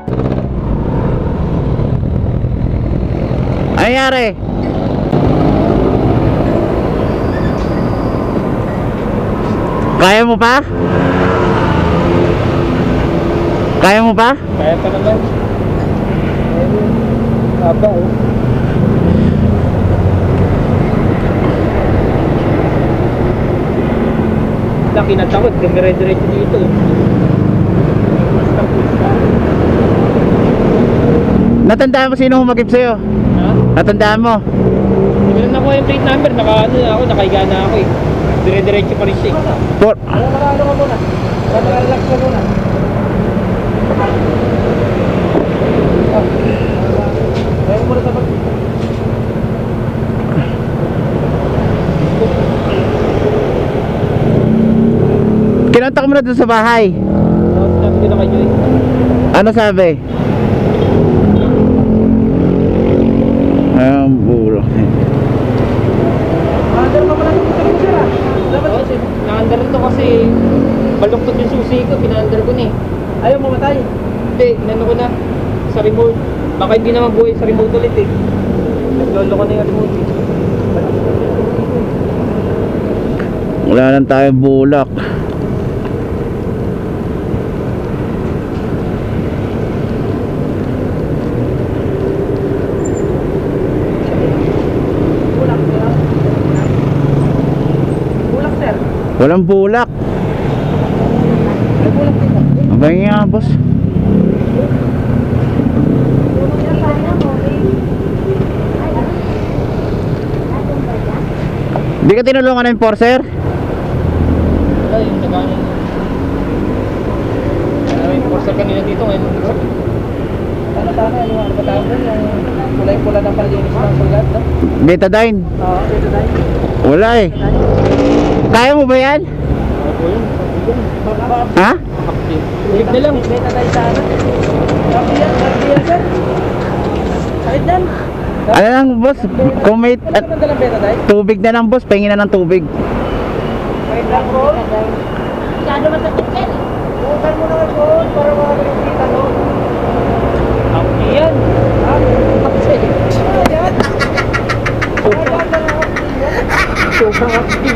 Ano nangyari? Kaya mo pa? Kaya mo pa? Kaya pa naman. Haba oh. Laki na takot, dumire-diretso dito. Natandaan mo sino humagip sa'yo? Ha? Natandaan mo? Hindi na nakuha yung plate number, nakahiga na ako eh. Dire-diretso pa rin siya eh. Por... Ano ka muna? Relax ka muna. Kaya mo muna sa pag... Kinontak mo na dun sa bahay. Sinabi ko na kay Joy. Ano sabi? Ang bulo. Under ka pala ito sa sir ah. Dapat na-under ito kasi baluktot yung susi ko, pina-under ko na eh. Ayaw mamatay? Hindi, inano ko na sa remote. Baka hindi na mabuhay sa remote ulit eh. Naglolo ko na yung remote eh. Wala lang tayo bulak. Walang bulak. May bulak dito. Abay nga boss. Di ka tinulungan ng enforcer? Wala yung taganin. May enforcer kanina dito ngayon. Ano tama? Ano ba tawag doon? Yung kulay-pula ng palinis ng sulat? Betadine? Oo, betadine. Wala eh. Kaya mo ba yan? Ha? Live na lang. Betadine sana. Sabi yan sir. Kahit yan. Ano lang boss? Kung may Ano ba dalang betadine? tubig na lang boss, pahingin na ng tubig. Kahit lang bro. Masyado matakit yan. Bukan mo na nga bro. Para makakita no. Happy yan. Happy. Yan. Sobrang happy.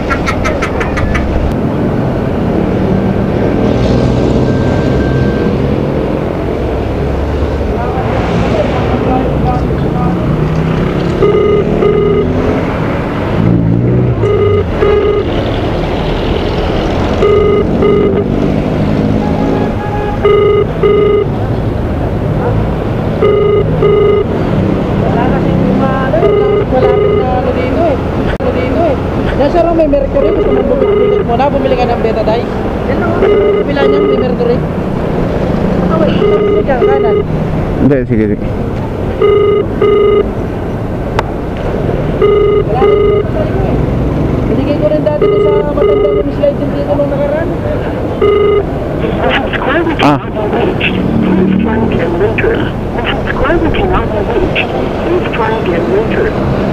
Sir, may mercury. Gusto mong bumili mo na. Bumili ka ng betadine. Yan lang. Pila niyan, may mercury. Okay, sige ka, kanan. Hindi, sige sige. Wala rin yung betadine mo eh. Binigay ko rin dati ito sa matandang yung slide din dito nung nakaraan. Ah. Please try again later. Subscribe if you want to reach. Please try again later.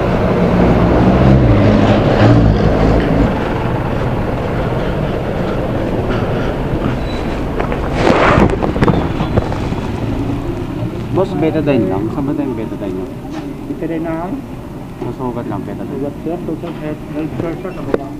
Boss, betadine lang. Saan ba tayong betadine nyo? Betadine na. Masugat lang betadine. Sugat sir, sugat health care sir.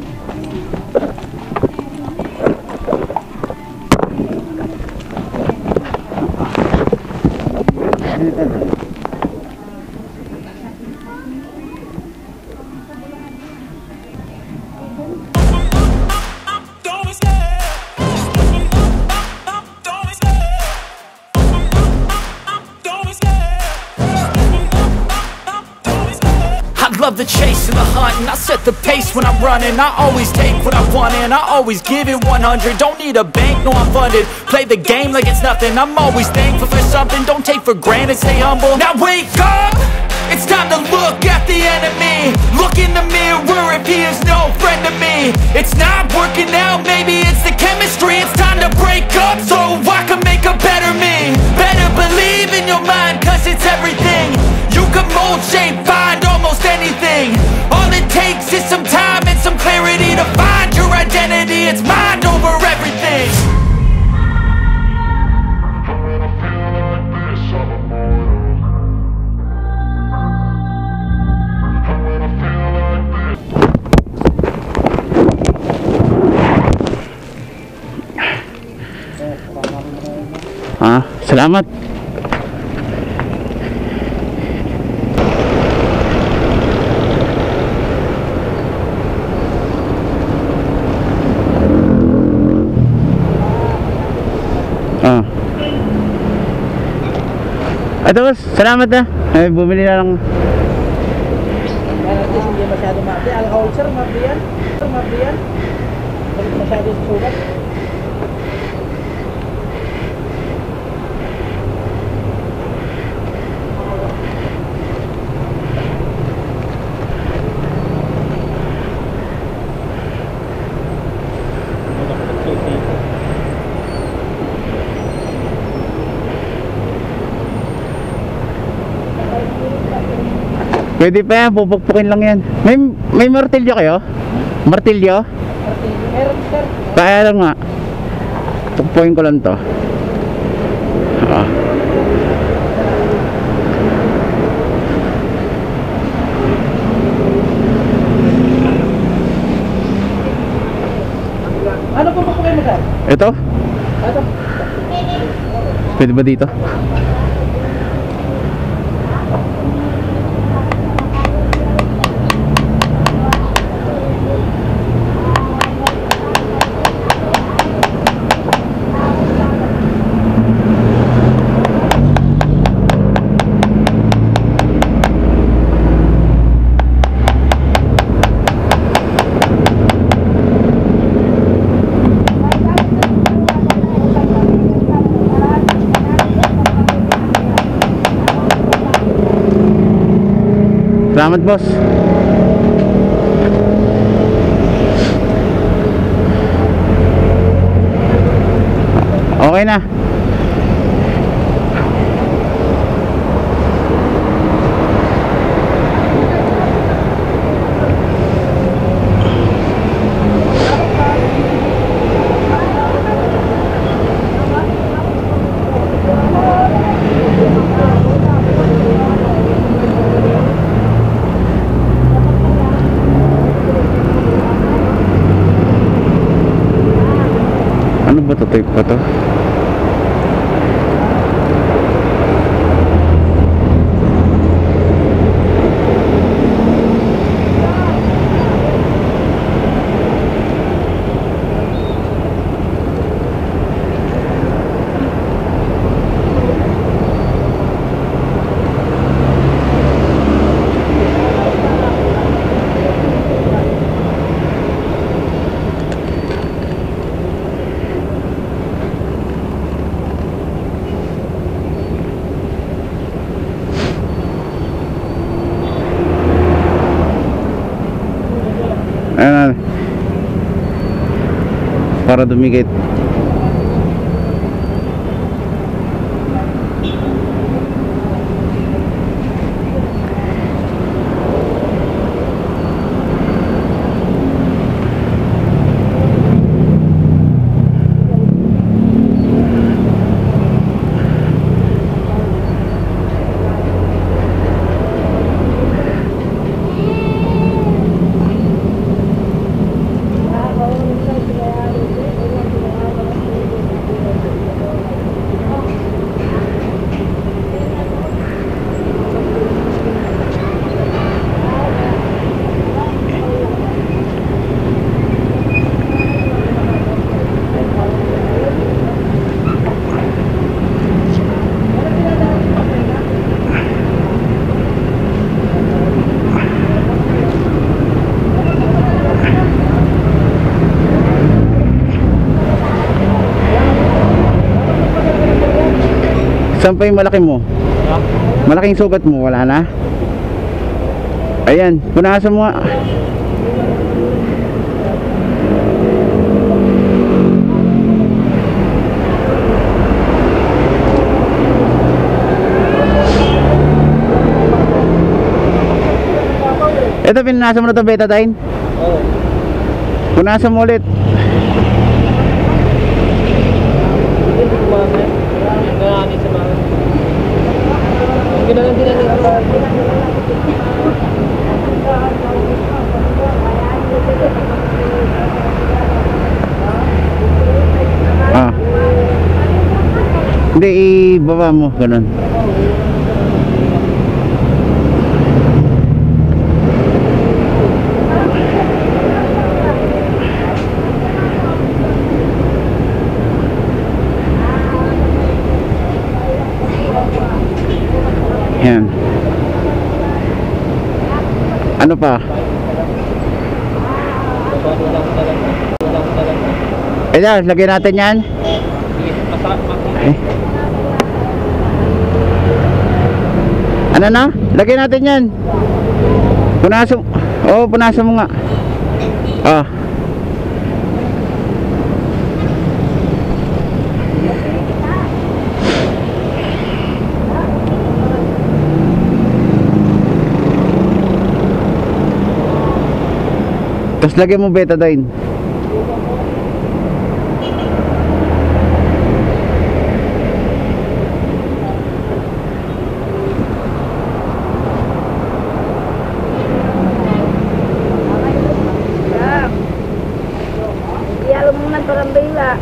Love the chase and the hunt, and I set the pace when I'm running. I always take what I want and I always give it 100. Don't need a bank, no I'm funded. Play the game like it's nothing. I'm always thankful for something. Don't take for granted, stay humble. Now wake up, it's time to look at the enemy. Look in the mirror if he is no friend to me. It's not working out, maybe it's the chemistry. It's time to break up so I can make a better me. Better believe in your mind, cause it's everything. You can mold, shape, find almost anything. All it takes is some time and some clarity to find your identity. It's mind over everything. Salamat. Ito boss, salamat na. Ay, bumili na lang. At least hindi masyado mati. Alcohol sir, mati yan. Mati yan. Balik masyado sa sugat. Pwede pa yan, pupukpukin lang yan. May martilyo kayo? Martilyo? Meron sir. Kaya lang nga. Pukpukin ko lang to. Ano po po kayo mo sir? Ito? Ito. Pwede ba dito? Salamat boss. Okay na. Ano ba to? Tape pa to? Ayan, para dumikit. Saan pa yung malaki mo? Malaking sugat mo, wala na? Ayan, punasan mo nga. Ito, pinunasan mo na ito, Betadine? Oo. Punasan mo ulit. Hindi ko kumamay. Nangangit sa mga. Ang ginalang dinaling ako. Hindi, ibaba mo, ganun. Yan. Ano pa? Ayan, lagyan natin yan. Eh. Ano na? Lagyan natin yan. Punasan. Oo, punasan mo nga. Ah. Tapos lagyan mo betadine. Alam mo man parang bila.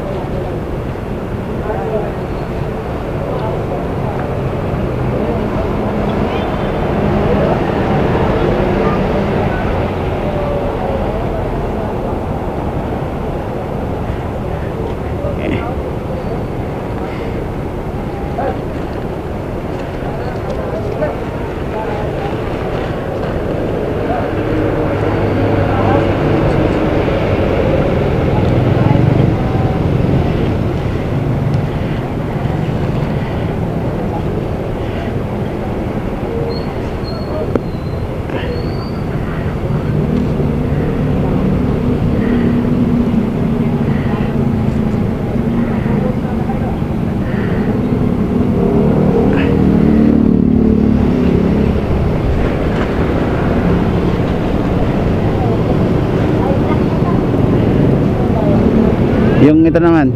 Yung ito naman.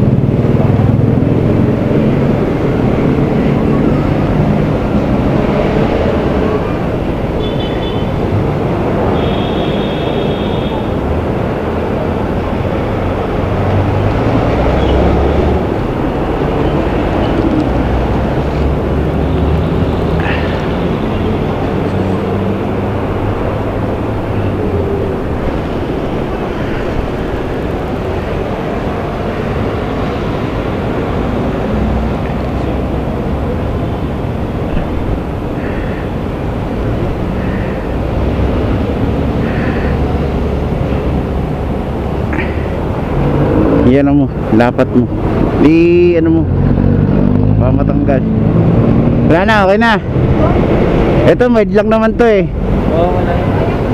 Yan mo, dapat mo. Di ano mo. Pamatanggal. Wala na, okay na. Ito, mild lang naman to eh. Oo, wala yun.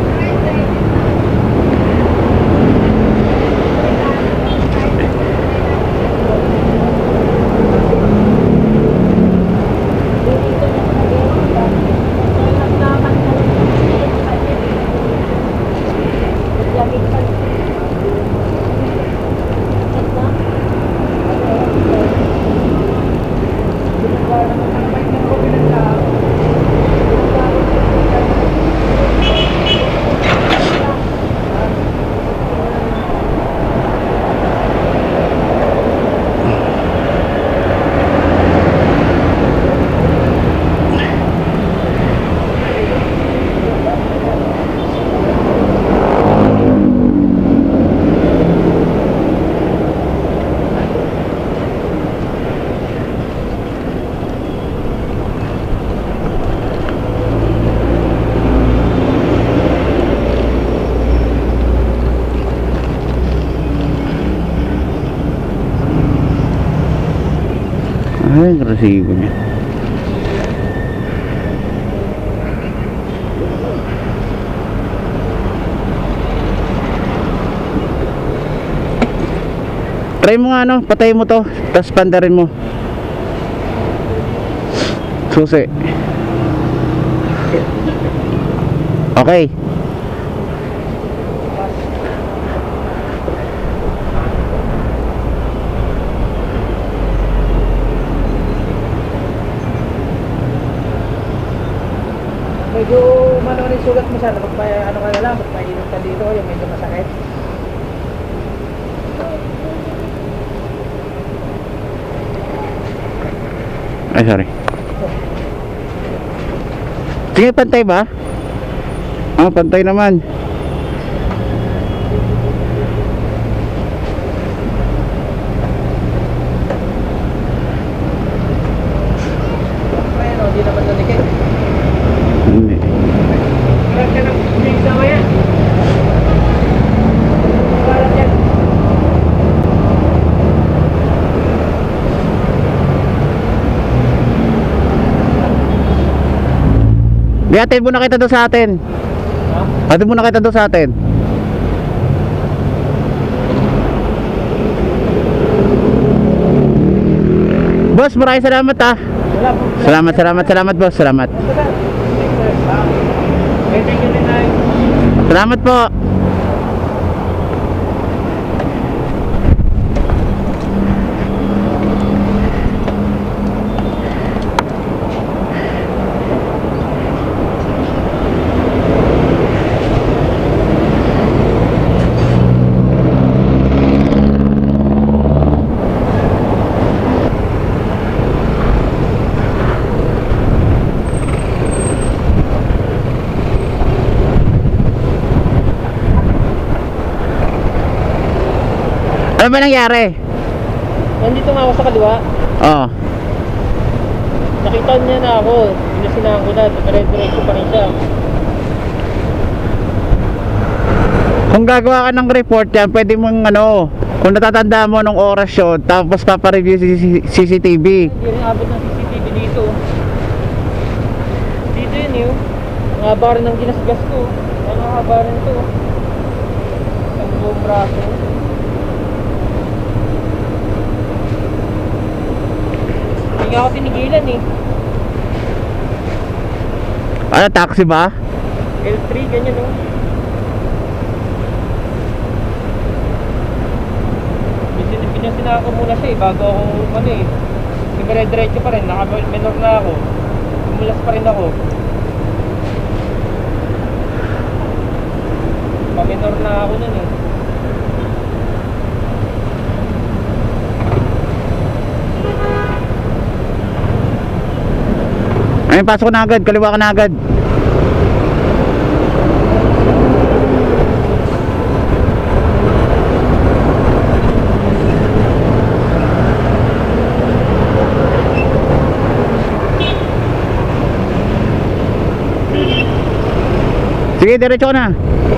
Ay, resibo niya. Try mo nga ano, patay mo to, tapos pandarin mo. Susi. Okay. Medyo rin sugat mo sana pag ano ka na lang, pag mainom ka dito, yung medyo masakit. Ay, sorry. Sige, pantay ba? Ah, pantay naman. Ayun, hindi naman nanikit. Hindi. Kaya ka nang bigay sa kaya. Parang yan. Di, atid mo na kita doon sa atin. Ha? Atid mo na kita doon sa atin. Boss, maraming salamat ah. Wala po. Salamat boss, salamat. Thank you din ay. Salamat po. Ano ba nangyari? Nandito nga ako sa kaliwa. Oo. Nakita niya na ako. Pinasinahan ko na. Dire-diretso pa rin siya. Kung gagawa ka ng report yan, pwede mong ano, kung natatanda mo nung oras yun, tapos papareview CCTV. Hindi rin abot ng CCTV dito. Dito yun yun. Ang haba rin ng ginasgas ko. Ang haba rin to. Ang buong braso. Hindi nga ako tinigilan eh. Ano, taxi ba? L3, ganyan oh. Pinasinahan ko muna siya eh, bago ako ano eh. Dire-diretso pa rin, naka-minor na ako. Tumulas pa rin ako. Pa-minor na ako nun eh. Ay, pasok na agad, kaliwa ka na agad. Sige, diretso ka na.